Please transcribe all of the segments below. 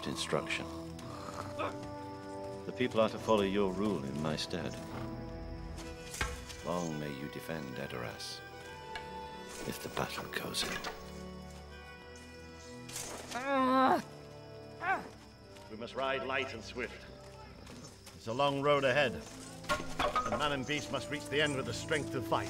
finished instruction. The people are to follow your rule in my stead. Long may you defend Edoras, if the battle goes in. We must ride light and swift. It's a long road ahead. And man and beast must reach the end with the strength to fight.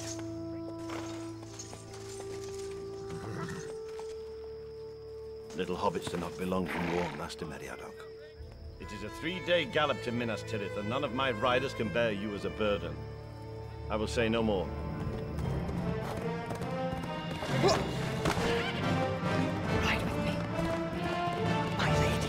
Little hobbits do not belong to war, Master Meriadoc. It is a 3-day gallop to Minas Tirith, and none of my riders can bear you as a burden. I will say no more. Ride with me, my lady.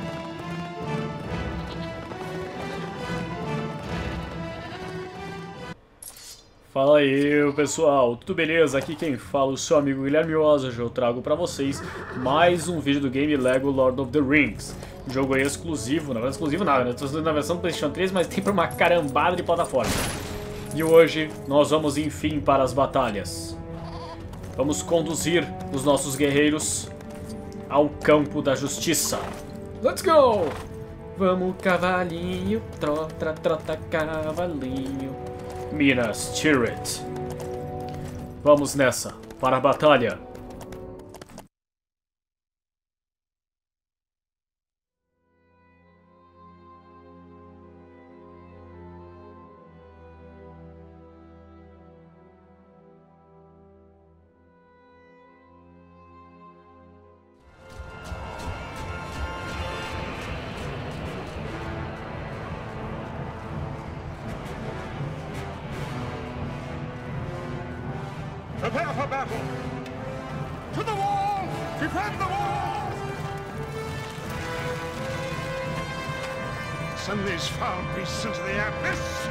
Fala aí, pessoal, tudo beleza? Aqui quem fala é o seu amigo Guilherme Oz. Hoje eu trago pra vocês mais um vídeo do game Lego Lord of the Rings. Jogo aí exclusivo, não é exclusivo nada, né? Estou fazendo na versão do PlayStation 3, mas tem pra uma carambada de plataforma. E hoje nós vamos enfim para as batalhas. Vamos conduzir os nossos guerreiros ao campo da justiça. Let's go! Vamos, cavalinho, trota, trota, cavalinho. Minas Tirith. Vamos nessa, para a batalha. Prepare for battle! To the wall! Defend the wall! Send these foul beasts into the abyss!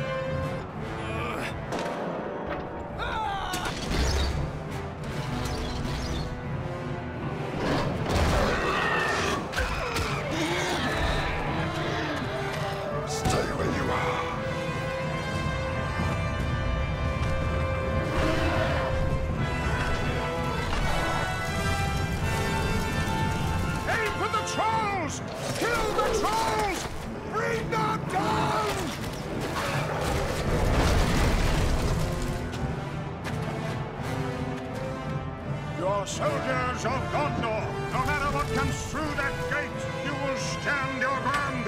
Stay where you are! Trolls! Kill the trolls! Bring them down! Your soldiers of Gondor, no matter what comes through that gate, you will stand your ground!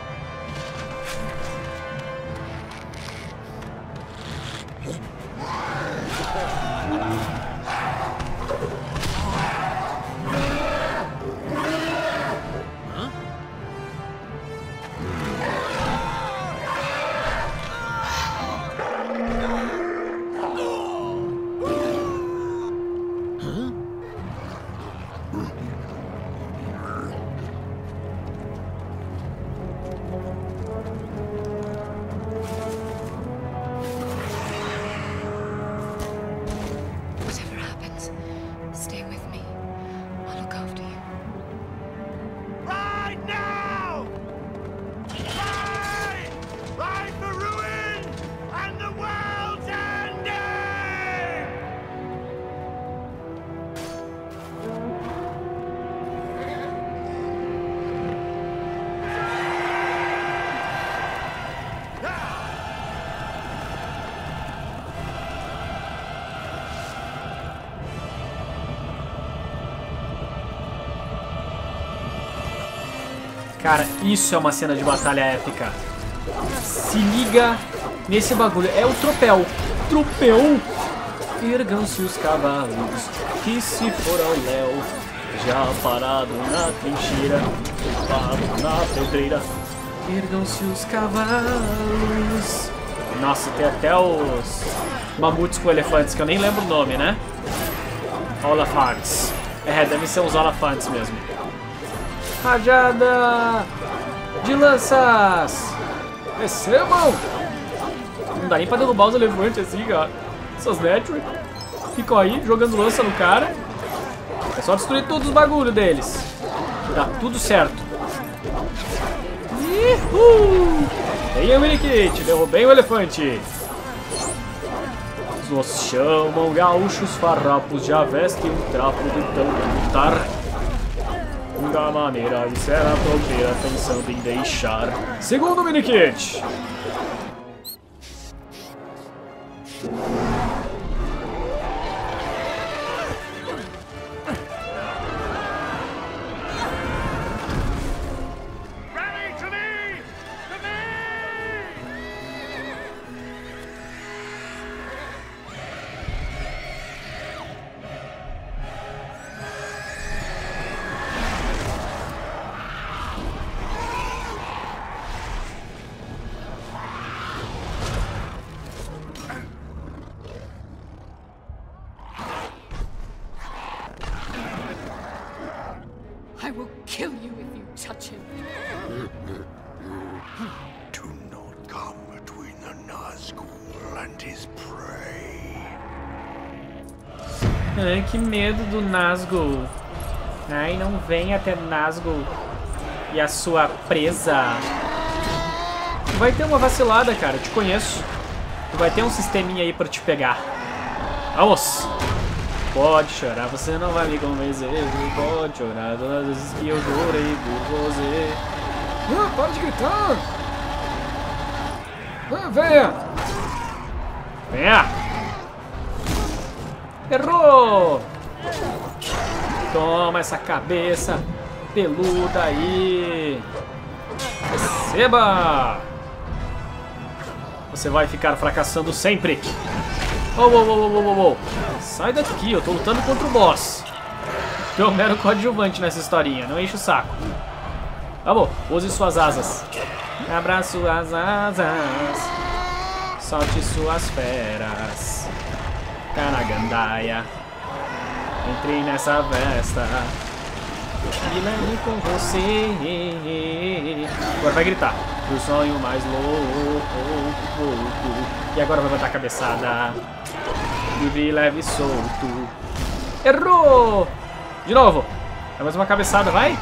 Whatever happens, stay with me. I'll look after you. Ride now! Ride! Ride for ruin and the world's ending! Cara, isso é uma cena de batalha épica. Se liga nesse bagulho. É o tropel. Tropel. Ergam-se os cavalos, que se for ao léu, já parado na trincheira, parado na pedreira. Ergam-se os cavalos. Nossa, tem até os mamutes com elefantes, que eu nem lembro o nome, né? Olafantes. É, devem ser os Olafantes mesmo. Rajada de lanças! Recebam! Não dá nem pra derrubar os elefantes assim, cara. Essas network ficam aí jogando lança no cara. É só destruir todos os bagulhos deles. Dá tudo certo. Uhul! Venha, Minikit! Derrubei o elefante! Nos chamam gaúchos farrapos, já vestem um trapo de tanto lutar. da maneira e será fronteira pensando em deixar. Segundo minikit. Rally to me! To me! I will kill you if you touch him. Do not come between the Nazgul and his prey. Ai, que medo do Nazgul. Ai, não venha até Nazgul e a sua presa. Tu vai ter uma vacilada, cara, eu te conheço. Tu vai ter um sisteminha aí pra te pegar. Vamos! Pode chorar, você não vai me convencer. Pode chorar todas as vezes que eu chorei por você. Ah, para de gritar! Ah, venha! Venha! Errou! Toma essa cabeça peluda aí! Receba! Você vai ficar fracassando sempre! Oh, oh, oh, oh, oh, oh. Sai daqui, eu tô lutando contra o boss. Tu é um mero coadjuvante nessa historinha, não enche o saco. Vamos, use suas asas. Abra suas asas. Solte suas feras. Canagandaia. Entrei nessa festa. Me leve com você. Agora vai gritar. O sonho mais louco. E agora vai botar a cabeçada. Livre, leve e solto. Errou! De novo. É mais uma cabeçada, vai.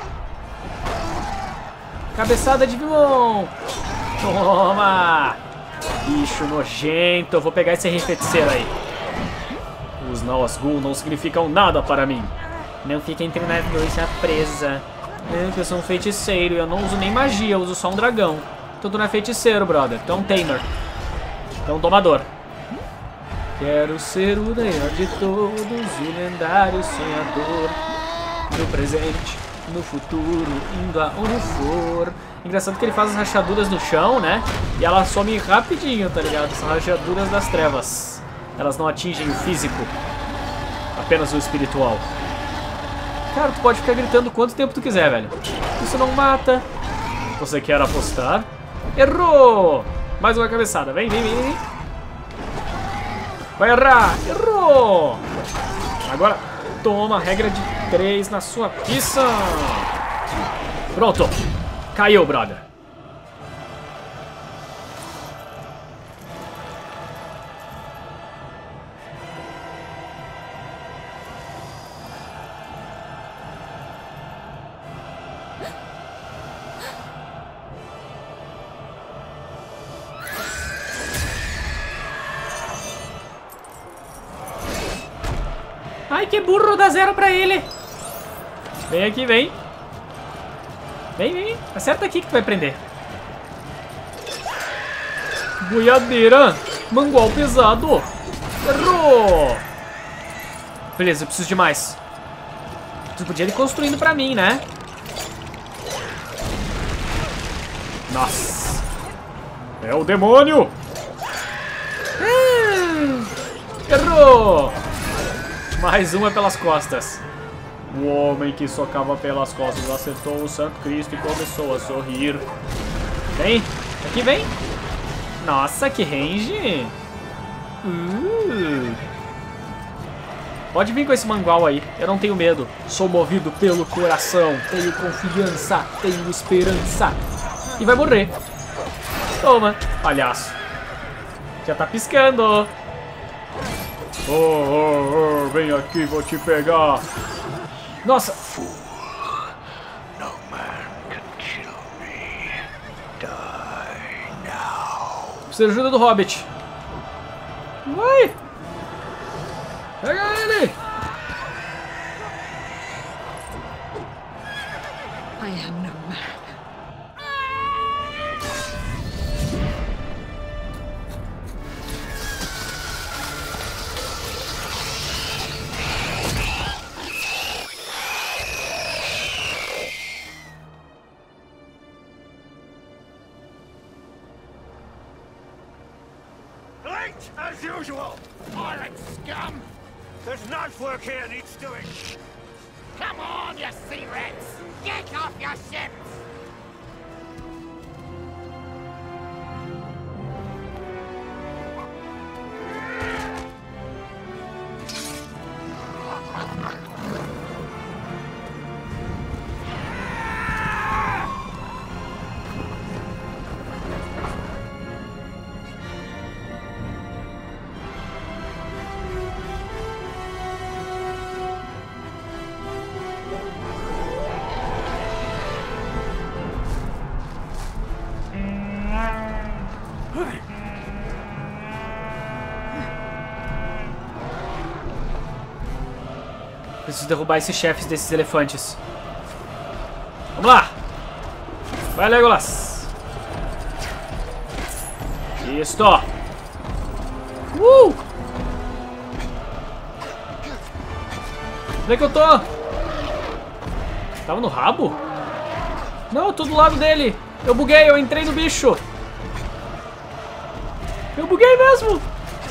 Cabeçada de vilão. Toma. Bicho nojento. Eu vou pegar esse feiticeiro aí. Os Nazgûl não significam nada para mim. Não fica entre nós dois a presa. Eu sou um feiticeiro. Eu não uso nem magia. Eu uso só um dragão. Então tu não é feiticeiro, brother. Tu é um tamer. Tu é um domador. Quero ser o melhor de todos, o lendário sonhador. No presente, no futuro, indo aonde for. Engraçado que ele faz as rachaduras no chão, né? E ela some rapidinho, tá ligado? São rachaduras das trevas. Elas não atingem o físico, apenas o espiritual. Cara, tu pode ficar gritando quanto tempo tu quiser, velho. Isso não mata. Você quer apostar? Errou! Mais uma cabeçada. Vem, vem, vem, vem. Vai errar! Errou! Agora, toma a regra de 3 na sua pista. Pronto. Caiu, brother. Ai, que burro, dá 0 pra ele. Vem aqui, vem. Vem, vem. Acerta aqui que tu vai prender. Boiadeira. Mangual pesado. Errou. Beleza, eu preciso de mais. Tu podia ir construindo pra mim, né? Nossa. É o demônio. Errou. Mais uma pelas costas. O homem que socava pelas costas acertou o Santo Cristo e começou a sorrir. Vem, aqui vem. Nossa, que range. Pode vir com esse mangual aí, eu não tenho medo. Sou movido pelo coração, tenho confiança, tenho esperança. E vai morrer. Toma, palhaço. Já tá piscando. Oh, vem aqui, vou te pegar. Nossa. No man can kill me. Die now. Precisa de ajuda do Hobbit. Vai. Pega ele. I am no man. Late, as usual! Pirate scum! There's knife work here needs doing. Come on, you sea rats! Get off your ships! Preciso derrubar esses chefes desses elefantes. Vamos lá! Vai, Legolas! Isto! Onde é que eu tô? Tava no rabo? Não, eu tô do lado dele! Eu buguei, eu entrei no bicho! Eu buguei mesmo!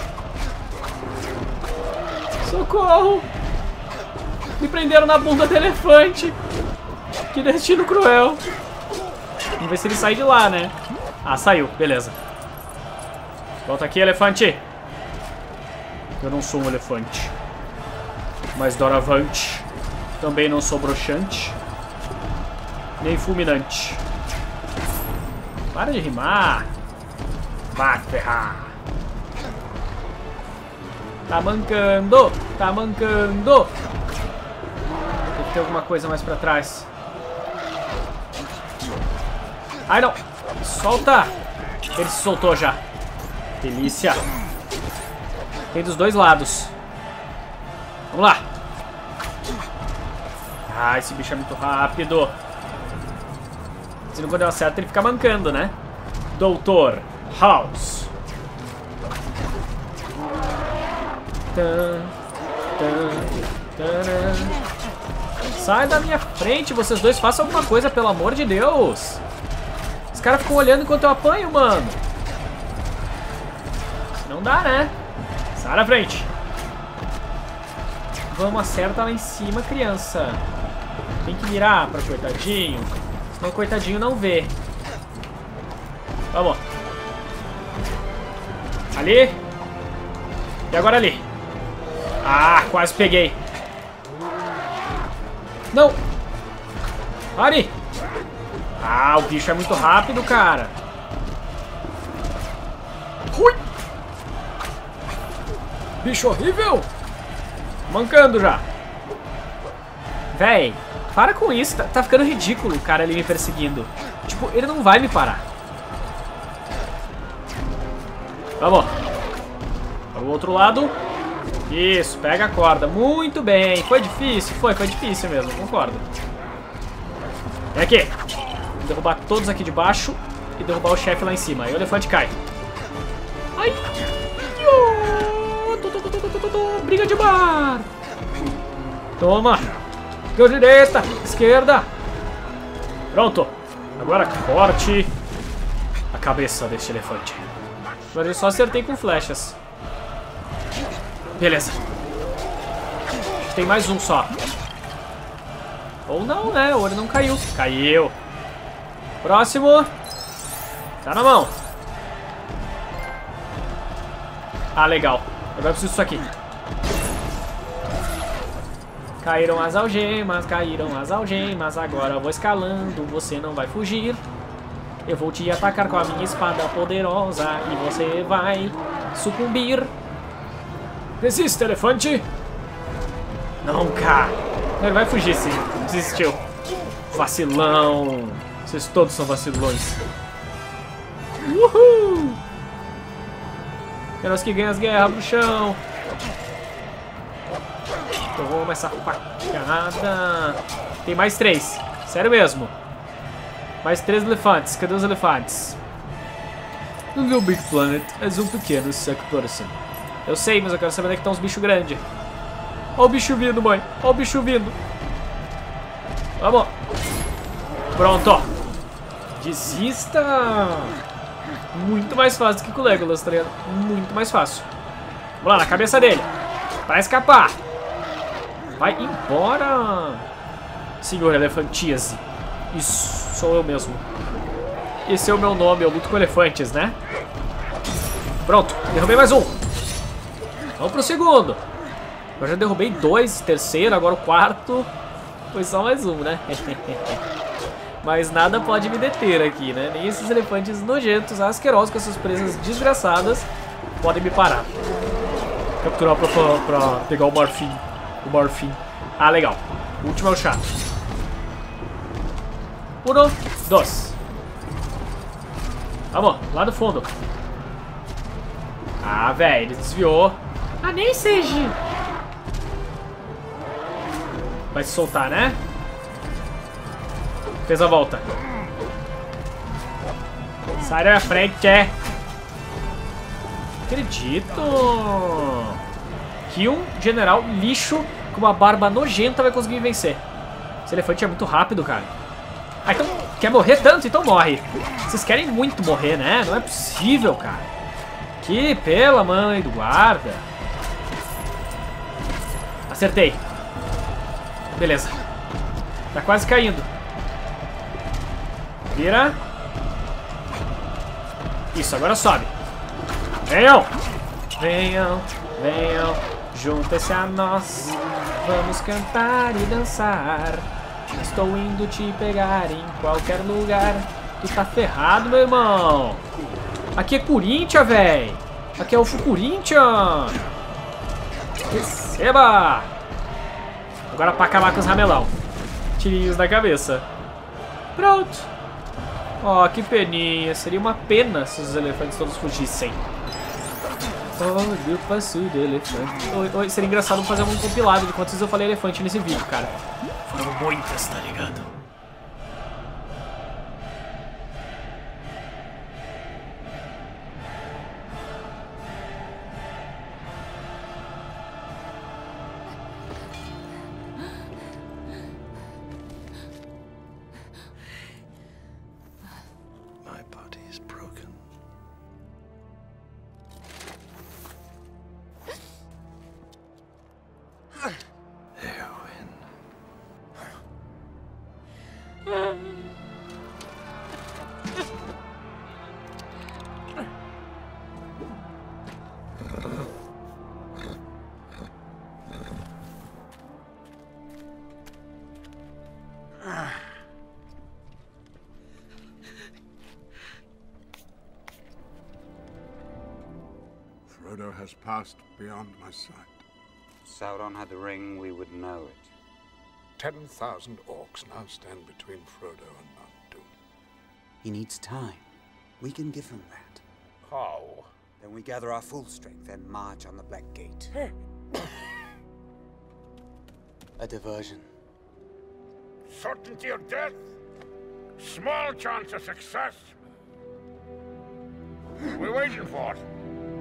Socorro! Me prenderam na bunda do elefante! Que destino cruel! Vamos ver se ele sai de lá, né? Ah, saiu, beleza. Volta aqui, elefante! Eu não sou um elefante. Mas doravante. Também não sou broxante. Nem fulminante. Para de rimar! Vá ferrar! Tá mancando! Tá mancando! Tem que ter alguma coisa mais pra trás. Ai, não! Solta! Ele se soltou já. Delícia! Tem dos dois lados. Vamos lá! Ah, esse bicho é muito rápido. Se não quando eu acerto, ele fica mancando, né? Doutor House. Sai da minha frente, vocês dois façam alguma coisa, pelo amor de Deus. Os caras ficam olhando enquanto eu apanho, mano. Não dá, né? Sai da frente. Vamos, acerta lá em cima, criança. Tem que mirar pra coitadinho. Senão o coitadinho não vê. Vamos. Ali. E agora ali. Ah, quase peguei. Não. Pare. Ah, o bicho é muito rápido, cara. Ui. Bicho horrível. Mancando já. Véi, para com isso. Tá ficando ridículo o cara ali me perseguindo. Tipo, ele não vai me parar. Vamos. Para o outro lado. Isso, pega a corda. Muito bem. Foi difícil? Foi difícil mesmo, concordo. Vem aqui. Vou derrubar todos aqui de baixo e derrubar o chefe lá em cima. Aí o elefante cai. Ai! Briga de bar! Toma! Deu direita, esquerda. Pronto. Agora corte a cabeça deste elefante. Agora eu só acertei com flechas. Beleza. Tem mais um só. Ou não, né? Ou ele não caiu. Caiu. Próximo. Tá na mão. Ah, legal. Agora eu preciso disso aqui. Caíram as algemas, agora eu vou escalando, você não vai fugir. Eu vou te atacar com a minha espada poderosa e você vai sucumbir. Desista, elefante! Não, cara. Ele vai fugir, sim. Desistiu. Vacilão. Vocês todos são vacilões. Uhul! Nós que ganham as guerras, bruxão. Toma essa facada. Tem mais 3. Sério mesmo. Mais 3 elefantes. Cadê os elefantes? No Little Big Planet és um pequeno sector assim. Eu sei, mas eu quero saber onde é que estão os bichos grandes. Ó o bicho vindo, mãe. Ó o bicho vindo. Vamos. Pronto. Desista. Muito mais fácil do que com o Legolas, tá ligado? Muito mais fácil. Vamos lá, na cabeça dele. Pra escapar. Vai embora. Senhor Elefantíase. Isso, sou eu mesmo. Esse é o meu nome, eu luto com elefantes, né? Pronto, derrubei mais um. Vamos pro segundo. Eu já derrubei 2, terceiro, agora o quarto. Foi só mais um, né? Mas nada pode me deter aqui, né? Nem esses elefantes nojentos, asquerosos, com essas presas desgraçadas, podem me parar. Capturar pra pegar o morfim. O morfim. Ah, legal. O último é o chato. 1, 2. Vamos, lá no fundo. Ah, velho, ele desviou. Ah, nem seja. Vai se soltar, né? Fez a volta. Sai da frente, é. Acredito que um general lixo com uma barba nojenta vai conseguir vencer. Esse elefante é muito rápido, cara. Ah, então quer morrer tanto? Então morre. Vocês querem muito morrer, né? Não é possível, cara. Que pela mãe do guarda. Acertei. Beleza. Tá quase caindo. Vira. Isso, agora sobe. Venham. Venham, venham. Juntem-se a nós. Vamos cantar e dançar. Estou indo te pegar em qualquer lugar. Tu tá ferrado, meu irmão. Aqui é Corinthians, véi. Aqui é o Corinthians. Receba. Agora pra acabar com os ramelão. Tirinhos na cabeça. Pronto. Ó, que peninha. Seria uma pena se os elefantes todos fugissem. Olha o passo do elefante. Oi, seria engraçado fazer um compilado de quantas vezes eu falei elefante nesse vídeo, cara. Foram muitas, tá ligado? My body is broken. Eowyn. Frodo has passed beyond my sight. If Sauron had the ring, we would know it. 10,000 orcs now stand between Frodo and Mount Doom. He needs time. We can give him that. How? Then we gather our full strength and march on the Black Gate. A diversion. Certainty of death? Small chance of success. We're waiting for it.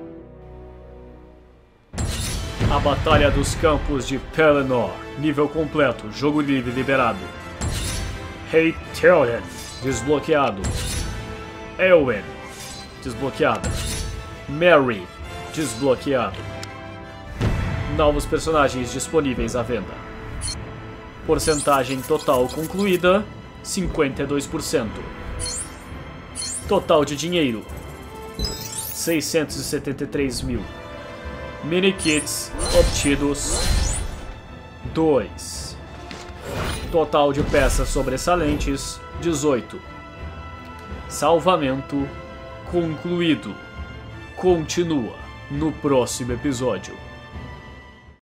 A Batalha dos Campos de Pelennor. Nível completo. Jogo livre liberado. Rei Theoden. Desbloqueado. Eowyn. Desbloqueada. Merry. Desbloqueado. Novos personagens disponíveis à venda. Porcentagem total concluída, 52%. Total de dinheiro, 673 mil. Mini-kits obtidos, 2. Total de peças sobressalentes, 18. Salvamento concluído. Continua no próximo episódio.